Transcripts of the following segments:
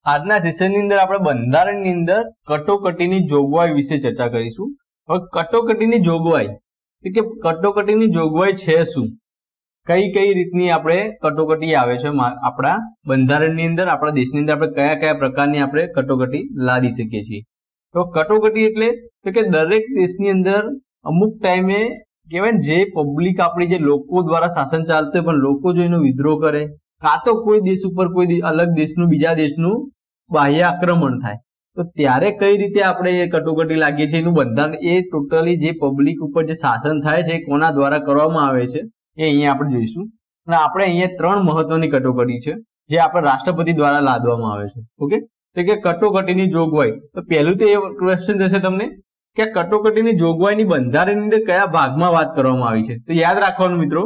આજના સેશનની અંદર આપણે બંધારણની અંદર કટોકટીની જોગવાઈ વિશે ચર્ચા કરીશું. હવે કટોકટીની જોગવાઈ કે કટોકટીની જોગવાઈ છે શું, કઈ કઈ રીતની આપણે કટોકટી આવે છે આપણા બંધારણની અંદર, આપણા દેશની અંદર આપણે કયા કયા પ્રકારની આપણે કટોકટી લાદી શકીએ છીએ. તો કટોકટી એટલે કે દરેક દેશની અંદર અમુક ટાઈમે કહેવાય ને, જે પબ્લિક આપણી જે લોકો દ્વારા શાસન ચાલતું હોય પણ લોકો જો એનો વિદ્રોહ કરે, કાં તો કોઈ દેશ ઉપર કોઈ અલગ દેશનું બીજા દેશનું બાહ્ય આક્રમણ થાય, તો ત્યારે કઈ રીતે આપણે એ કટોકટી લાગીએ છીએ, એનું બંધારણ એ ટોટલી જે પબ્લિક ઉપર જે શાસન થાય છે કોના દ્વારા કરવામાં આવે છે એ અહીંયા આપણે જોઈશું. અને આપણે અહીંયા 3 મહત્વની કટોકટી છે જે આપણે રાષ્ટ્રપતિ દ્વારા લાદવામાં આવે છે. ઓકે, તો કે કટોકટીની જોગવાઈ. તો પહેલું તો એ ક્વેશ્ચન જશે તમને કે કટોકટીની જોગવાઈની બંધારણની અંદર કયા ભાગમાં વાત કરવામાં આવી છે. તો યાદ રાખવાનું મિત્રો,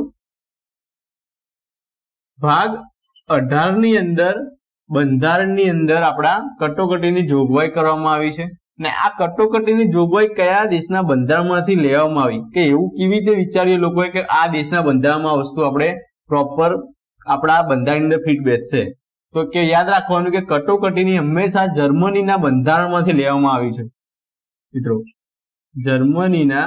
ભાગ 18 ની અંદર બંધારણની અંદર આપણા કટોકટીની જોગવાઈ કરવામાં આવી છે. અને આ કટોકટીની જોગવાઈ કયા દેશના બંધારણમાંથી લેવામાં આવી, કે એવું કેવી રીતે વિચાર્યું લોકોએ કે આ દેશના બંધારણમાં આ વસ્તુ આપણે પ્રોપર આપણા બંધારણની અંદર ફિટ બેસશે. તો કે યાદ રાખવાનું કે કટોકટીની હંમેશા જર્મનીના બંધારણમાંથી લેવામાં આવી છે. મિત્રો, જર્મનીના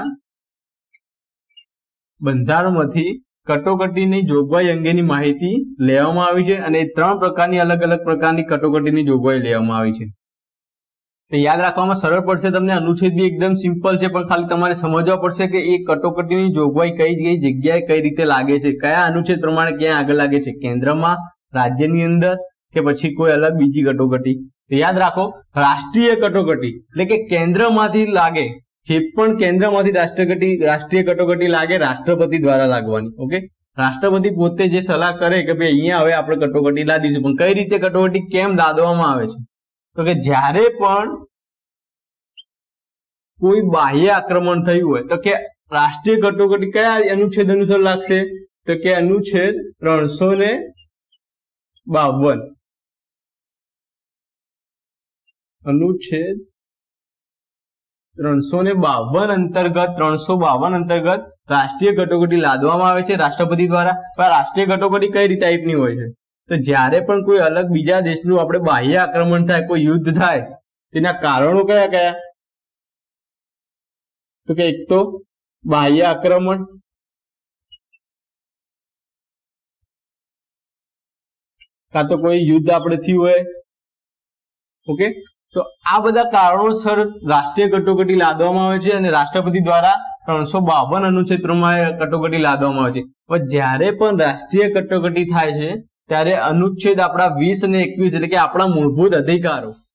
બંધારણમાંથી કટોકટીની જોગવાઈ અંગેની માહિતી લેવામાં આવી છે. અને 3 પ્રકારની અલગ અલગ પ્રકારની કટોકટીની જોગવાઈ લેવામાં આવી છે. તો યાદ રાખવામાં સરળ પડશે તમને. અનુચ્છેદ બી એકદમ સિમ્પલ છે, પણ ખાલી તમારે સમજવા પડશે કે એ કટોકટીની જોગવાઈ કઈ કઈ જગ્યાએ કઈ રીતે લાગે છે, કયા અનુચ્છેદ પ્રમાણે ક્યાં આગળ લાગે છે, કેન્દ્રમાં, રાજ્યની અંદર, કે પછી કોઈ અલગ બીજી કટોકટી. તો યાદ રાખો, રાષ્ટ્રીય કટોકટી એટલે કે કેન્દ્રમાંથી લાગે, જે પણ કેન્દ્રમાંથી રાષ્ટ્રીય કટોકટી લાગે, રાષ્ટ્રપતિ દ્વારા લાગવાની. ઓકે, રાષ્ટ્રપતિ પોતે જે સલાહ કરે કે ભાઈ અહીંયા હવે આપણે કટોકટી લાદીશું. પણ કઈ રીતે કટોકટી કેમ લાદવામાં આવે છે, તો કે જ્યારે પણ કોઈ બાહ્ય આક્રમણ થયું હોય તો કે રાષ્ટ્રીય કટોકટી કયા અનુચ્છેદ અનુસાર લાગશે, તો કે અનુચ્છેદ 352. અનુચ્છેદ 352 અંતર્ગત રાષ્ટ્રીય કટોકટી લાદવામાં આવે છે રાષ્ટ્રપતિ દ્વારા. પણ રાષ્ટ્રીય કટોકટી કઈ રીતે ટાઈપની હોય છે, તો જ્યારે પણ કોઈ અલગ બીજા દેશનું આપણે બાહ્ય આક્રમણ થાય, કોઈ યુદ્ધ થાય, તેના કારણો કયા કયા, તો કે એક તો બાહ્ય આક્રમણ, કાં તો કોઈ યુદ્ધ આપણે થયું હોય. ઓકે, તો આ બધા કારણોસર રાષ્ટ્રીય કટોકટી લાદવામાં આવે છે અને રાષ્ટ્રપતિ દ્વારા 352 અનુચ્છેદ પ્રમાણે કટોકટી લાદવામાં આવે છે. પણ જ્યારે પણ રાષ્ટ્રીય કટોકટી થાય છે ત્યારે અનુચ્છેદ આપણા 20 અને 21 એટલે કે આપણા મૂળભૂત અધિકારો,